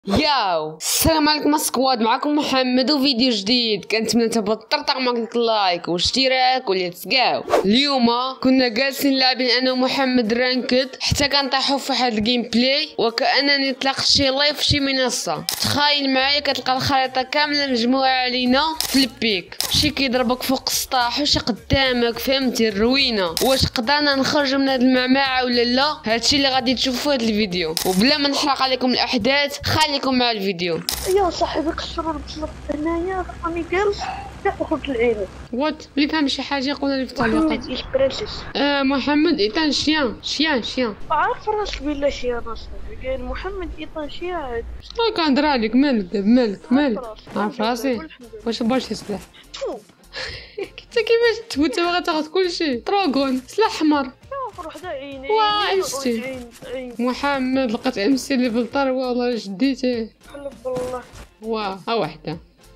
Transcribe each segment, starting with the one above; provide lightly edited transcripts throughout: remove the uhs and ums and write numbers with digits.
ياو السلام عليكم سكواد، معكم محمد وفيديو جديد. كنتمنى تبغى تطرطق معك ديك اللايك واشتراك وليتس جو. اليوم كنا جالسين لاعبين انا ومحمد رانكد حتى كنطيحوا في واحد الجيم بلاي وكانني طلقت شي لايف في شي منصه. تخيل معايا كتلقى الخريطه كامله مجموعه علينا في البيك، شي كيضربك فوق السطاح وشي قدامك، فهمتي الروينه. واش قدرنا نخرجوا من هاد المعمعه ولا لا؟ هادشي اللي غادي تشوفوا في هاد الفيديو، وبلا ما نحرق عليكم الاحداث خليكم مع الفيديو. يا صاحبي كسروا البصر هنايا راني جالس دخلت العين. وات اللي فهم شي حاجه يقولها لي في التعليقات. محمد ايش برنسس محمد ايطان شيان عارف راسك بالله شيان اصاحبي. قال محمد ايطان شيان. كنهضر عليك، مالك مالك عارف راسي. واش باش تصلح انت كيفاش انت باغا تاخذ كلشي؟ طروغون سلاح احمر روح عيني امسي محمد لقيت امسي اللي بالطر والله جديته حلف بالله. ها وحده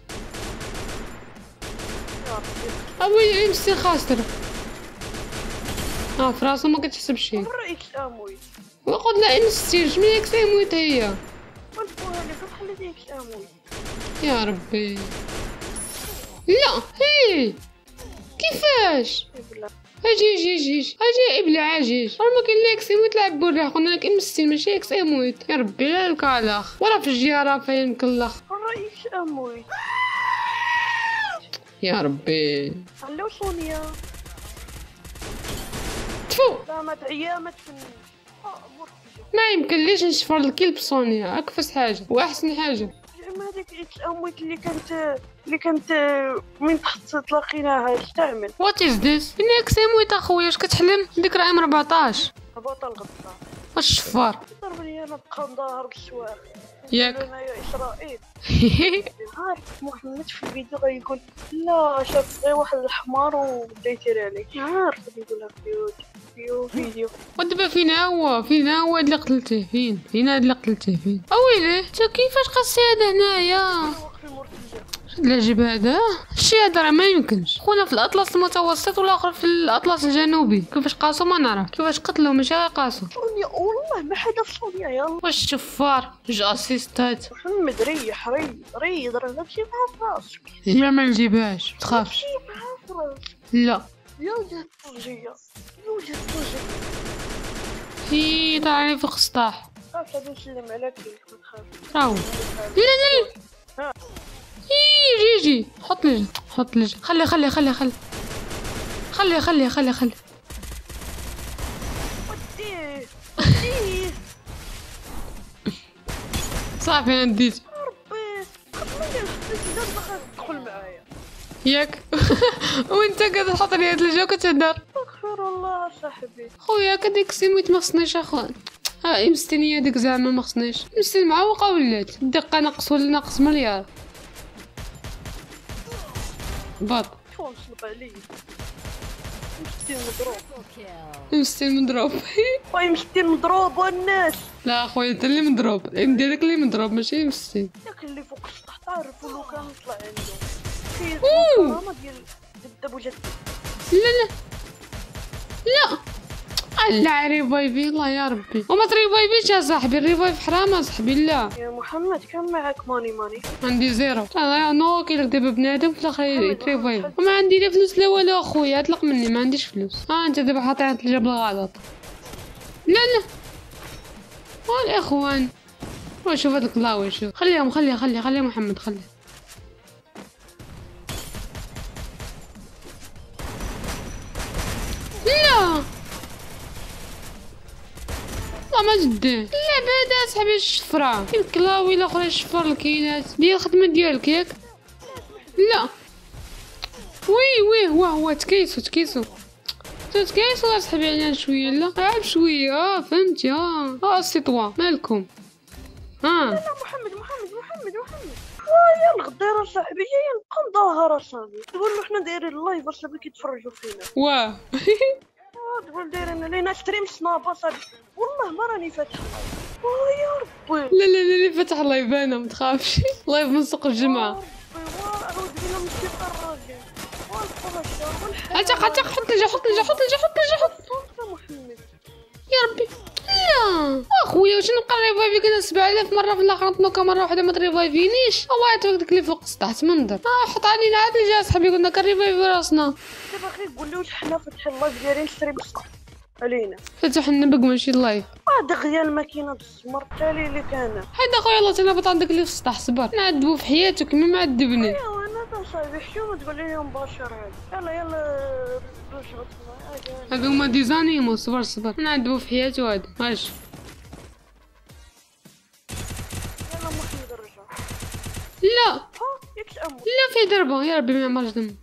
ابويا امسي خاسر في راسو ما كتحسب شي. رايك اموي وقد لا امسي جميع كسامويت هي ونفوها لك خلي ديك اموي يا ربي. لا هي كيفاش اجي ابلع عجيج راه ما كاين لا كسيمويت تلعب بالراح. قلنا لك امسي ماشي كسيمويت. يا ربي لا الكالخ ولا في الجياره فين مكلخ. رايك اموي يا ربي. علو سونيا تفو لا ما تعيا ما تفنيش. ما يمكن ليش نشفر الكلب بصونيا اكفس حاجه واحسن حاجه. زعما هذيك الامويت اللي كانت من تحت تلاقيناها اش تعمل؟ وات از ذس؟ انك سيمويت اخويا اش كتحلم؟ ديك راه ام 14 بطل غطا واش الشفار ضرب لي انا بقى نظاهر بالسواق ياك. انا يا اسرائيل عارف محمد في الفيديو غيقول لا شاف غير واحد الحمار وبدا يتير عليه. عارف يقولها في فيديو ودابا فين هو اللي قتلتيه؟ فين هاد اللي قتلتيه فين؟ اويلي انت كيفاش قصي هذا هنايا؟ شد العجب هذا الشي هذا راه ما يمكنش. خونا في الاطلس المتوسط والاخر في الاطلس الجنوبي. كيفاش قاسو ما نعرف، كيفاش قتلو ماشي غير قاسو. سونيا والله ما حدا في سونيا. يلا واش الشفار جا اسيستات محمد ريح راه نمشي مع راسك. لا ما نجيبهاش تخافش. مع راسك لا يا وجهة طوجية هي طالعني فوق السطاح. خاف غادي نسلم عليك ما تخافش. راهو لا يجي حط لي خلي وديه صافي انا نديت ربي خليني نحط دابا تدخل معايا ياك. وانت قاعد تحط لي هاد الجو كتهدر. استغفر الله صاحبي. خويا كديك سيمويت ما خصنيش اخويا. مستنيه ديك زعما ما خصنيش نمشي معوقه ولات الدقه ناقص ولا ناقص مليار. باط شو نصلب عليه مستي مضروب واي مسكي مضروب والناس. لا اخويا انت اللي مضروب، ديالك اللي مضروب ماشي مسكين. ياك اللي فوق السطح تعرف ولو كان طلع عنده في الكرامه ديال دابا جات. لا لا ريفايفي الله يا ربي. وما تريفايفيش يا صاحبي، الريفايف حرام يا صاحبي. لا يا محمد كم معك ماني عندي زيرو. انا نو كيلك دابا بنادم في الاخر يتريفايف وما عندي لا فلوس لا والو اخويا. اطلق مني ما عنديش فلوس. انت دابا حاطيها تلجا بالغلط. لا الاخوان وشوف هاد الكلاوي شوف. خليهم خلي محمد خليه. لا ما جديه لا بعدا صاحبي الشفرة الكلاوي الاخرى الشفر الكينات ديال الخدمه ديالك ياك. لا وي هو تكيسو اصاحبي علينا شويه. لا عاب شويه فهمتي. السيطوا مالكم لا محمد يا الغدير صاحبي جاي نبقى نظاهر اصاحبي. تقول له حنا دايرين اللايف اصاحبي كيتفرجوا فينا. واه تقول دايرين لينا ستريم سناب اصاحبي. والله ما راني فاتح يا ربي. لا اللي فتح اللايف انا ما تخافش. لايف من سوق الجمعه. اعوذ بالله من الشيطان الرجيم. حط لجا محمد محمد يا ربي. لا اخويا واش نبقى ريفايفيك انا 7000 مره في الاخر نطنوكا مره واحده ما تريفايفينيش. الله داك اللي فوق السطح تمنظر. حط علينا عاد اللي جا صاحبي قلنا كنريفايفي راسنا. دابا غير قولوا حنا فتح اللايف دايرين ستريم علينا. فتح لنا بق ماشي اللايف. دغيا الماكينه بالزمر التالي اللي كان. حيد اخويا الله تنهبط عندك اللي في السطح صبر. نعذبو في حياتك كيما ما عذبني. ايوا انا صاحبي حشومه تقول لي مباشر هذا. يلا رجعت هادو هما ديزانيمو. صبر نعذبو في حياتو هذا واش. يلا ممكن نرجع. لا ياك تامل. لا في ضربه يا ربي ما يعمرش دم.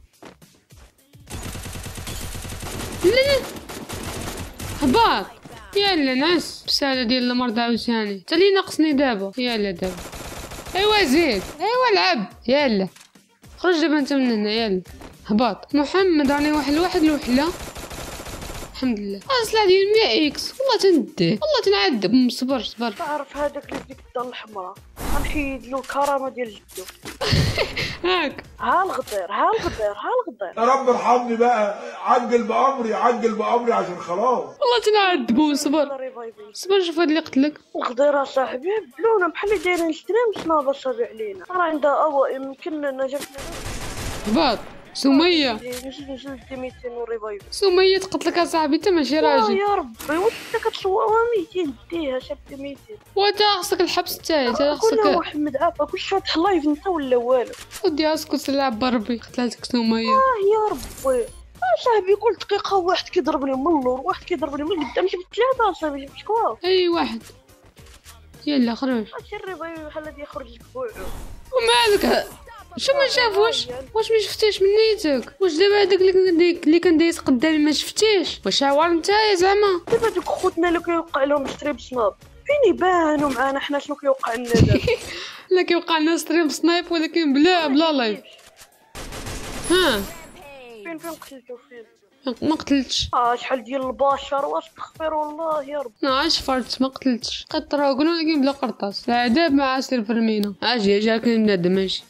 لا هباط. يلا نعس بسالة ديال المرضى عاوتاني. تا لي ناقصني دابا. يلا دابا ايوا زيد ايوا لعب. يلا خرج دابا انت من هنا. يلا هباط محمد راني واحد الوحله. الحمد لله اصلا ديال 100 اكس. والله تنديه والله تنعذب. صبر تعرف هذاك اللي ديك الدار الحمراء غنحيد له الكرامه ديال جدو. هاك ها الغدير يا رب ارحمني بقى. عجل بأمري عشان خلاص. والله تنعذبو. صبر شوف هاد اللي قتلك. الغدير اصاحبي بلونا بحال اللي دايرين ستريم سناب اصابع علينا. راه عندها اوا يمكن نجرب هباط. سمية نزل 200 وريفايف. سمية تقتلك اصاحبي انت ماشي راجل. يا ربي واش انت كتصورها 200 ديها شافت 200. وانت خصك الحبس تاعي. تا قول خصك محمد عافاك واش فاتح لايف انت ولا والو. ودي اسكت لعب بربي. قتلتك سمية. يا ربي صاحبي كل دقيقة واحد كيضربني من اللور واحد كيضربني من قدام. جبت 3 صاحبي شكوا. اي واحد. يلا خرج. هادشي الريفايف بحال هادي يخرج لك بوعو. ومالك شو ما شافوش. واش ما شفتيش من نيتك. واش دابا هذاك اللي كان دايز قدامي ما شفتيش. واش عوار نتايا زعما. دابا دوك خوتنا اللي كيوقع لهم ستريم سناب فين يبانوا معانا حنا شنو كيوقع لنا دابا. لا كيوقع لنا ستريم سنايب ولكن بلا لايف. ها فين قتلتو فين. ما قتلتش. شحال ديال البشر واستغفر الله يا رب. شفرت ما قتلتش. قطراوكن ولكن بلا قرطاس. العذاب مع عسير فرمينا. جا كاين بنادم ماشي.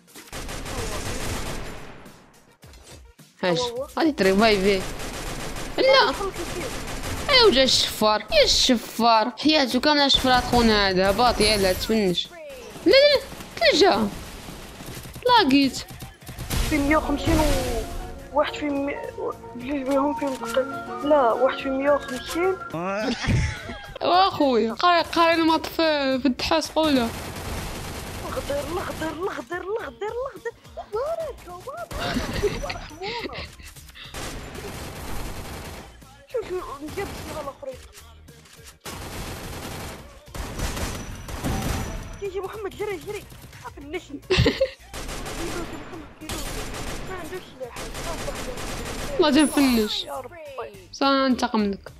غادي تريفايفي. لا ايوا جا الشفار. يا الشفار حياتو كامله شفرات خونا هذا. هباط يلا تفنش. لا تلجا لاقيت في 150 واحد في بجوج بهم فين لا واحد في 150. واخويا قارن ماط في الدحاس قوله. الغدير شوف نجيب الصيغه الاخرى. يجي محمد جري فنشني. ما عندوش سلاح. والله تنفنش. يا ربي سننتقم لك.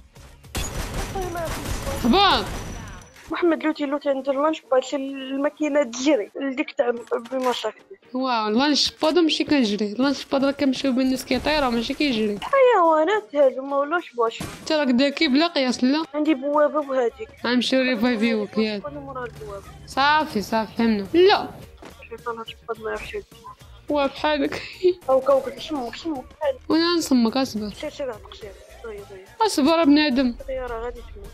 هباط محمد لوتي ندير لانش باد الماكينه تجري لديك تاع بمشاكل. واو لانش باد ماشي كنجري. لانش باد راه كنمشيو بين الناس كيطيروا ماشي كيجري. حيوانات هادو ما ولاش باش. انت راك ذكي بلا قياس. لا عندي بوابه وهاديك غنمشيو ريفايفيوك ياك. مورا البوابه صافي فهمنا. لا الشيطان هتفقد ما يعرفش هو بحالك. او كوكب سمك وانا نسمك. اصبر سير قصير طيب اصبر بنادم. الطياره غادي تموت.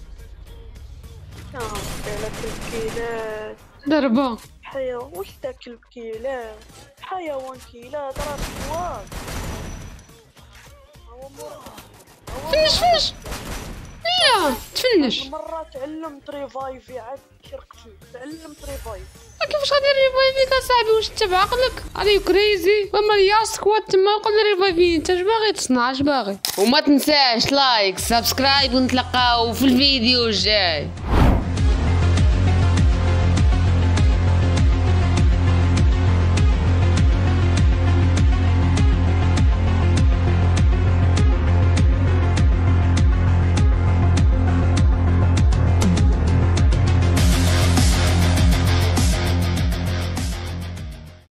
تاكل كيلات ضربه. حيوان واش تاكل كيلات. حيوان كيلات راه سواق. فنش لا تفنش. مرة تعلمت ريفايفي عاد شرقتني. تعلمت ريفايف. كيفاش غادي ريفايفيك اصاحبي. واش انت بعقلك علي كريزي. وما يا سكوات تما يقول لي ريفايفي. انت اش باغي تصنع اش باغي. وما تنساش لايك سبسكرايب ونتلاقاو في الفيديو الجاي.